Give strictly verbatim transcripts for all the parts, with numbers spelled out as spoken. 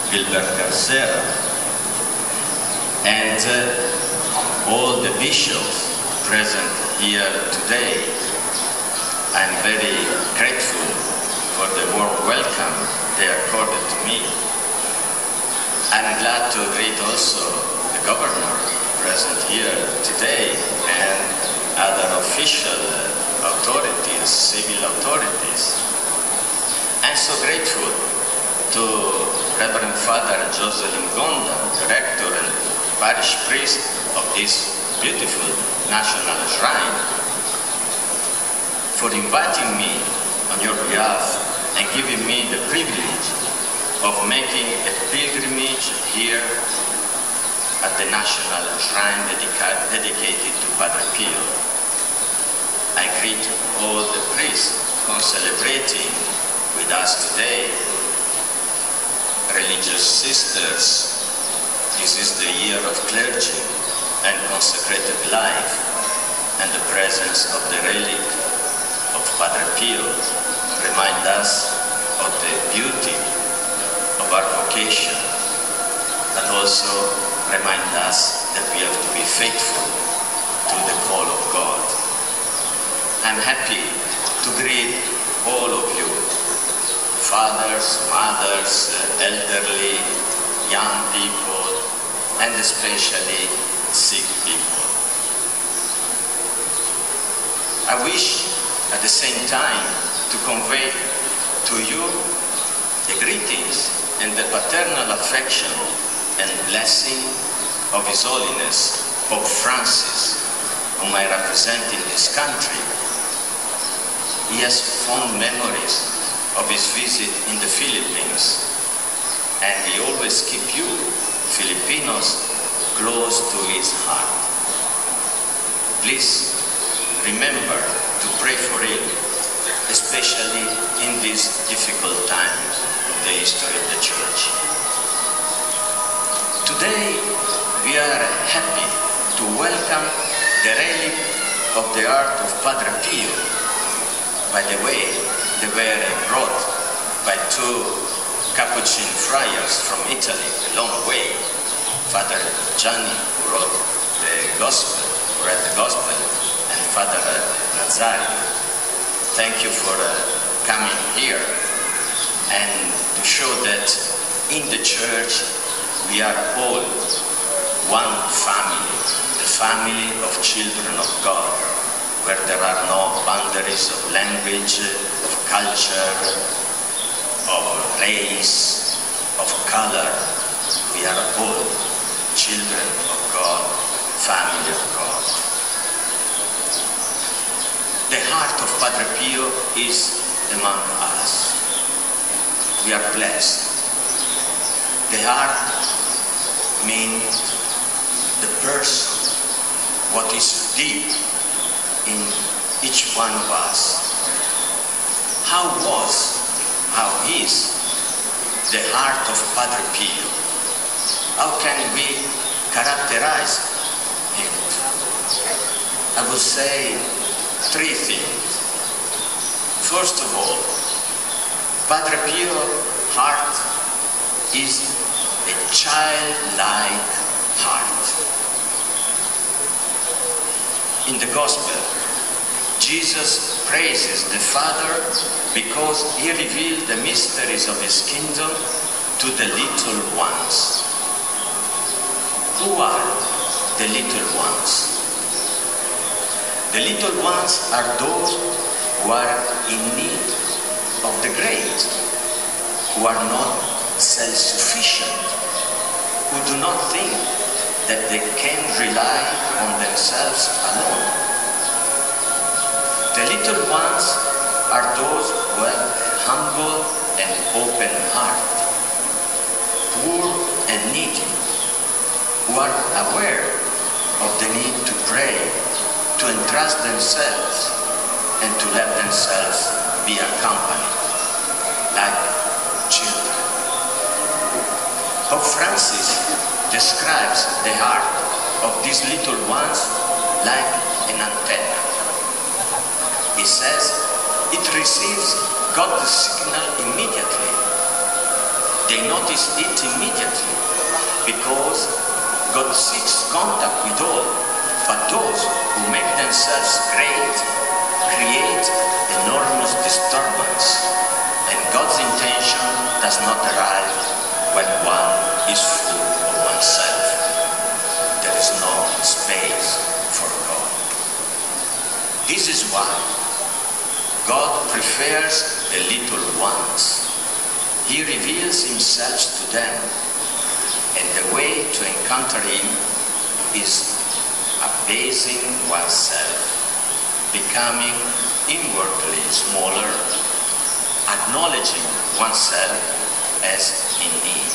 Gilbert Garcera, and uh, all the bishops present here today. I'm very grateful for the warm welcome they accorded to me. I'm glad to greet also the governor present here today and other official authorities, civil authorities. I'm so grateful to Reverend Father Jocelyn Gonda, the rector and parish priest of this beautiful national shrine, for inviting me on your behalf and giving me the privilege of making a pilgrimage here at the national shrine dedica dedicated to Padre Pio. I greet all the priests celebrating with us today, religious sisters. This is the year of clergy and consecrated life, and the presence of the relic of Padre Pio remind us of the beauty of our vocation, but also remind us that we have to be faithful to the call of God. I'm happy to greet all of you, fathers, mothers, elderly, young people, and especially sick people. I wish at the same time to convey to you the greetings and the paternal affection and blessing of His Holiness Pope Francis, whom I represent in this country. He has fond memories of his visit in the Philippines, and he always keeps you, Filipinos, close to his heart. Please remember to pray for him, especially in these difficult times of the history of the Church. Today, we are happy to welcome the relic of the heart of Padre Pio. By the way, they were brought by two Capuchin friars from Italy, a long way. Father Gianni, who wrote the Gospel, who read the Gospel, and Father Nazari. Thank you for uh, coming here and to show that in the Church we are all one family, the family of children of God, where there are no boundaries of language, of culture, of race, of color. We are all children of God, family of God. The heart of Padre Pio is among us. We are blessed. The heart means the person, what is deep in each one of us. How was, how is the heart of Padre Pio? How can we characterize him? I would say three things. First of all, Padre Pio's heart is a childlike heart. In the Gospel, Jesus praises the Father because he revealed the mysteries of his kingdom to the little ones. Who are the little ones? The little ones are those who are in need of the great, who are not self-sufficient, who do not think that they can rely on themselves alone. The little ones are those who have a humble and open heart, poor and needy, who are aware of the need to pray, to entrust themselves, and to let themselves be accompanied, like children. Pope Francis describes the heart of these little ones like an antenna. He says it receives God's signal immediately. They notice it immediately because God seeks contact with all, but those who make themselves great create enormous disturbance, and God's intention does not arrive when one is full of oneself. There is no space for God. This is why God prefers the little ones. He reveals himself to them, and the way to encounter him is abasing oneself, becoming inwardly smaller, acknowledging oneself as in need.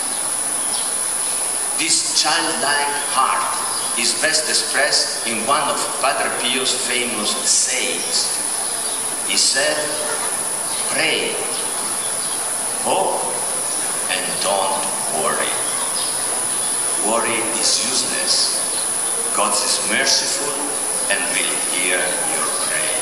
This childlike heart is best expressed in one of Padre Pio's famous sayings. He said, "Pray, hope, and don't worry." Worry is useless. God is merciful and will hear your prayer.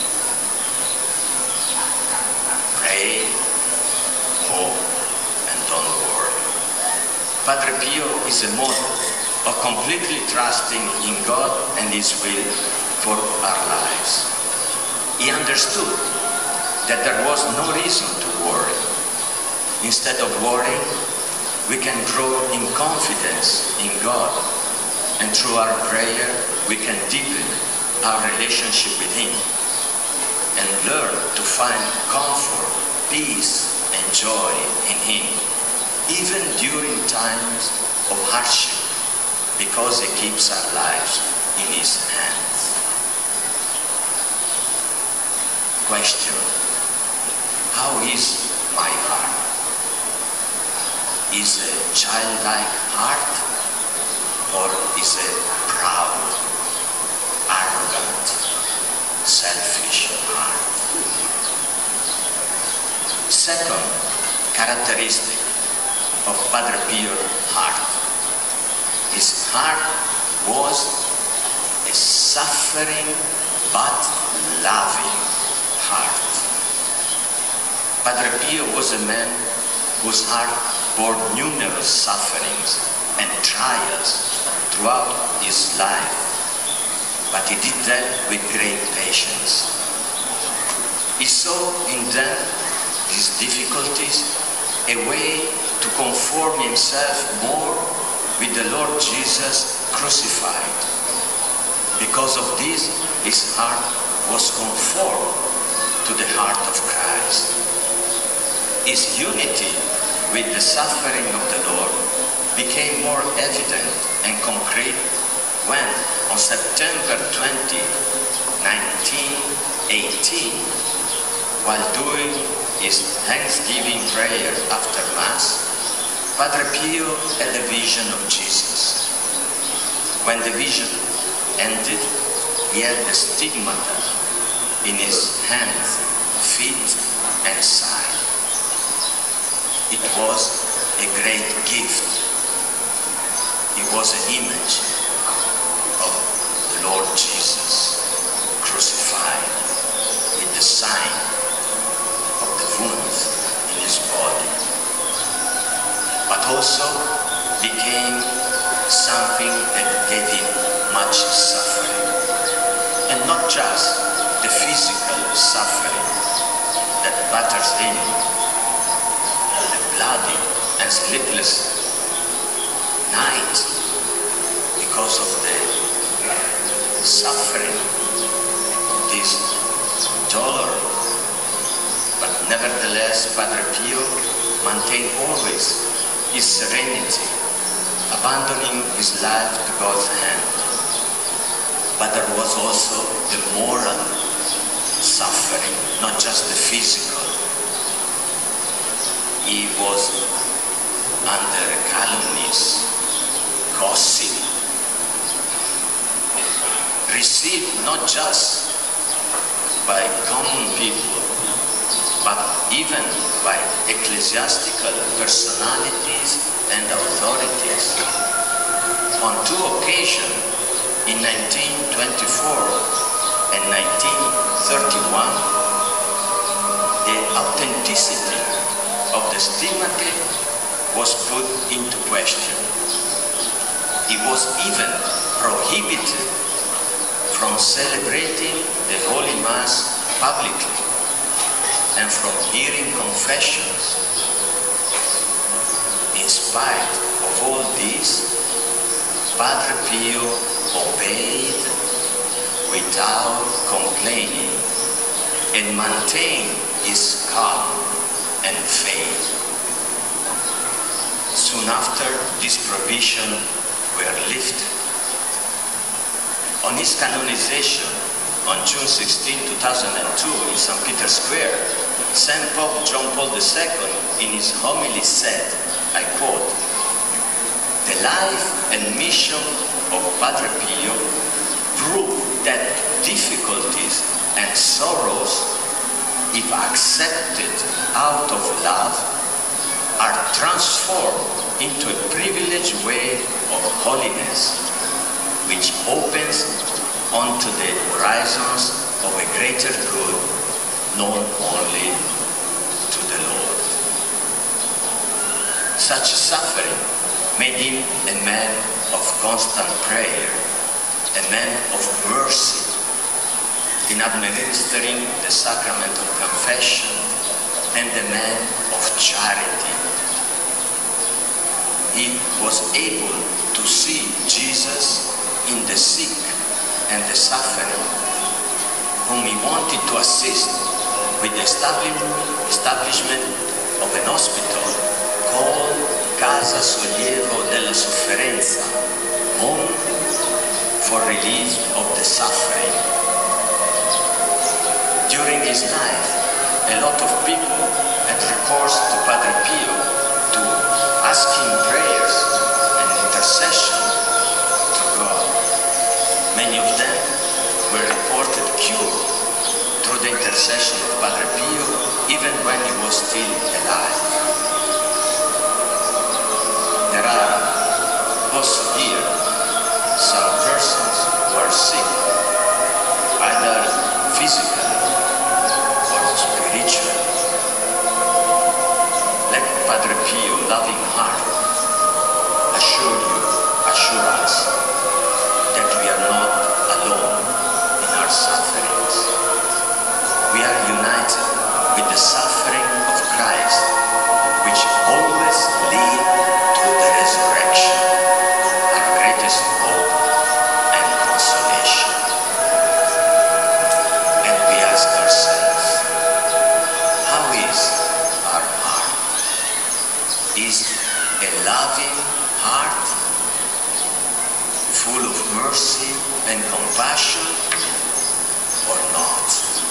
Pray, hope, and don't worry. Padre Pio is a model of completely trusting in God and His will for our lives. He understood that there was no reason to worry. Instead of worrying, we can grow in confidence in God, and through our prayer, we can deepen our relationship with Him and learn to find comfort, peace, and joy in Him, even during times of hardship, because He keeps our lives in His hands. Question: how is my heart? Is a childlike heart, or is a proud, arrogant, selfish heart? Second characteristic of Padre Pio's heart: his heart was a suffering but loving heart. Padre Pio was a man whose heart bore numerous sufferings and trials throughout his life, but he did that with great patience. He saw in them, these difficulties, a way to conform himself more with the Lord Jesus crucified. Because of this, his heart was conformed to the heart of Christ. His unity with the suffering of the Lord became more evident and concrete when, on September twentieth, nineteen eighteen, while doing his Thanksgiving prayer after Mass, Padre Pio had a vision of Jesus. When the vision ended, he had the stigmata in his hands, feet, and side. It was a great gift. It was an image of the Lord Jesus crucified with the sign of the wounds in his body, but also became something that gave him much suffering, and not just the physical suffering that batters him, bloody and sleepless night because of the suffering of this dolor. But nevertheless, Padre Pio maintained always his serenity, abandoning his life to God's hand. But there was also the moral suffering, not just the physical. He was under calumnies, gossip, received not just by common people, but even by ecclesiastical personalities and authorities. On two occasions, in nineteen twenty-four and nineteen thirty-one, the authenticity of the stigmata was put into question. He was even prohibited from celebrating the Holy Mass publicly and from hearing confessions. In spite of all this, Padre Pio obeyed without complaining and maintained his calm and faith. Soon after, this prohibition were lifted. On his canonization on June sixteenth, two thousand two in Saint Peter's Square, Saint Pope John Paul the Second in his homily said, I quote, "The life and mission of Padre Pio prove that difficulties and sorrows, if accepted out of love, are transformed into a privileged way of holiness, which opens onto the horizons of a greater good known only to the Lord." Such suffering made him a man of constant prayer, a man of mercy in administering the sacrament of confession, and a man of charity. He was able to see Jesus in the sick and the suffering, whom he wanted to assist with the establishment of an hospital called Casa Sollievo della Sofferenza, home for relief of the suffering. During his life, a lot of people had recourse to Padre Pio to ask him prayers and intercession to God. Many of them were reported cured through the intercession of Padre Pio, even when he was still alive. There are also here some persons who are sick, either physically or spiritually. Let Padre Pio, loving heart, assure you, assure us that we are not alone in our sufferings. We are united with the suffering of Christ, which always lead to the resurrection, our greatest hope and consolation. And we ask ourselves, how is our heart? Is a loving heart, full of mercy and compassion, or not?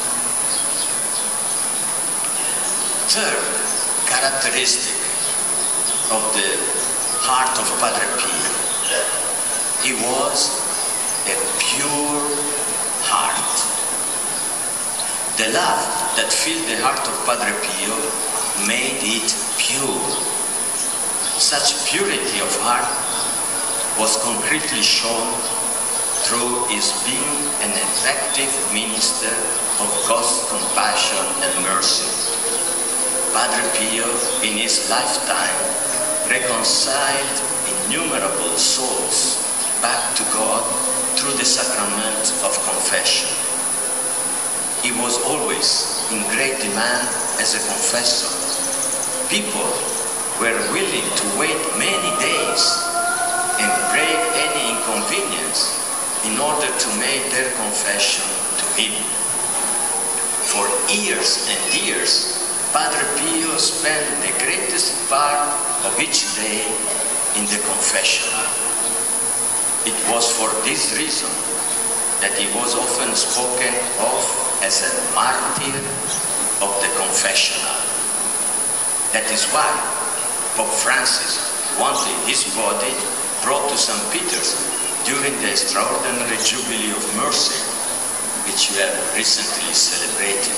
Third characteristic of the heart of Padre Pio, he was a pure heart. The love that filled the heart of Padre Pio made it pure. Such purity of heart was concretely shown through his being an effective minister of God's compassion and mercy. Padre Pio, in his lifetime, reconciled innumerable souls back to God through the sacrament of confession. He was always in great demand as a confessor. People were willing to wait many days and brave any inconvenience in order to make their confession to him. For years and years, Padre Pio spent the greatest part of each day in the confessional. It was for this reason that he was often spoken of as a martyr of the confessional. That is why Pope Francis wanted his body brought to Saint Peter's during the extraordinary Jubilee of Mercy, which we have recently celebrated.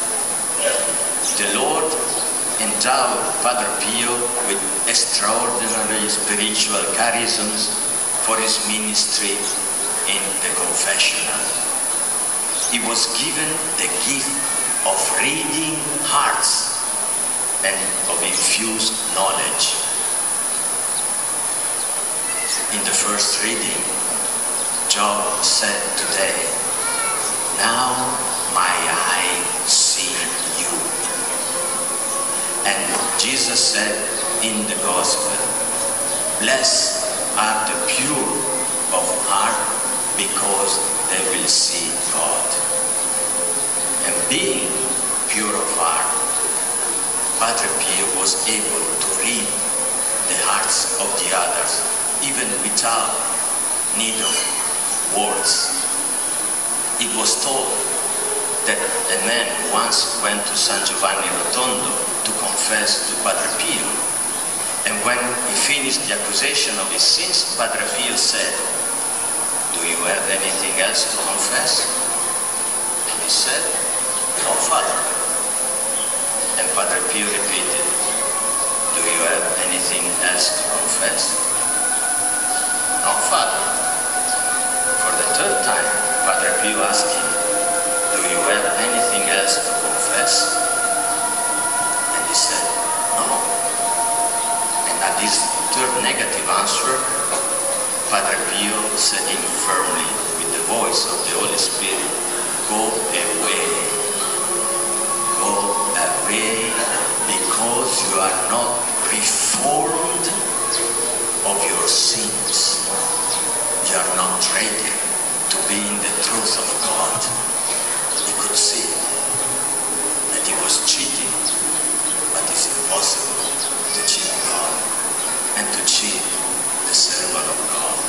The Lord endowed Padre Pio with extraordinary spiritual charisms for his ministry in the confessional. He was given the gift of reading hearts and of infused knowledge. first reading, Job said today, "Now my eye see you." And Jesus said in the Gospel, "Blessed are the pure of heart, because they will see God." And being pure of heart, Padre Pio was able to read the hearts of the others, even without need of words. It was told that a man once went to San Giovanni Rotondo to confess to Padre Pio. And when he finished the accusation of his sins, Padre Pio said, "Do you have anything else to confess?" And he said, "No, Father." And Padre Pio repeated, "Do you have anything else to confess?" "No, Father." For the third time, Padre Pio asked him, "Do you have anything else to confess?" And he said, "No." And at this third negative answer, Padre Pio said him firmly with the voice of the Holy Spirit, "Go away, go away, because you are not reformed of your sins. You are not ready to be in the truth of God." He could see that he was cheating, but it's impossible to cheat God and to cheat the servant of God.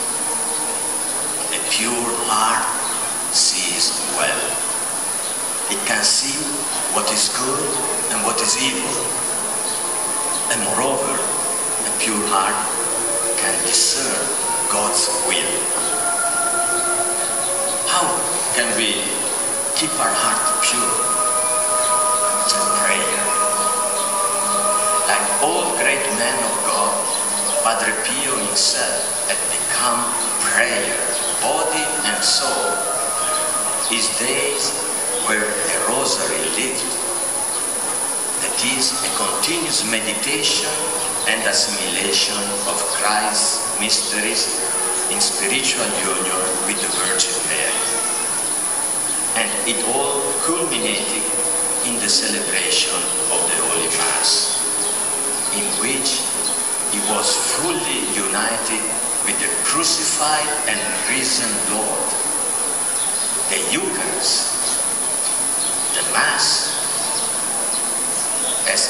A pure heart sees well. It can see what is good and what is evil. And moreover, a pure heart can discern God's will. How can we keep our heart pure? Through prayer. Like all great men of God, Padre Pio himself had become prayer, body and soul. His days were a rosary lived. That is a continuous meditation and assimilation of Christ's mysteries in spiritual union with the Virgin Mary. And it all culminated in the celebration of the Holy Mass, in which he was fully united with the crucified and risen Lord. The Eucharist, the Mass, as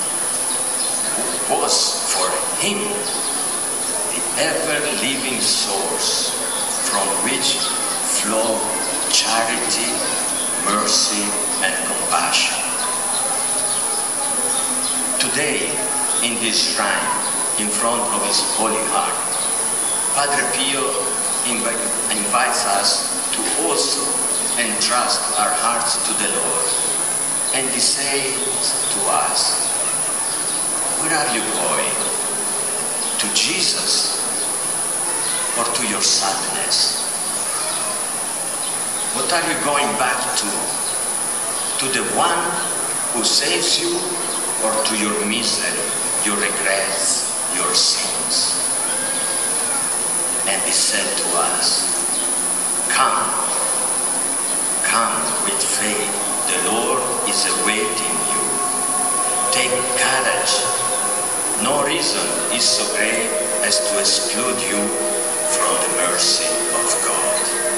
was for him the ever-living source from which flow charity, mercy, and compassion. Today, in this shrine, in front of his holy heart, Padre Pio invites us to also entrust our hearts to the Lord. And he says to us, "Where are you going? To Jesus or to your sadness? What are you going back to? To the one who saves you or to your misery, your regrets, your sins?" And he said to us, "Come, come with faith. The Lord is awaiting you. Take courage. No reason is so great as to exclude you from the mercy of God."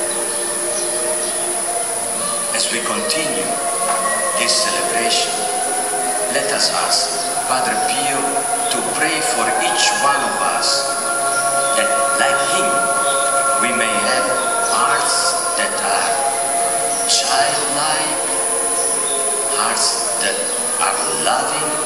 As we continue this celebration, let us ask Padre Pio to pray for each one of us, that like him, we may have hearts that are childlike, hearts that are loving,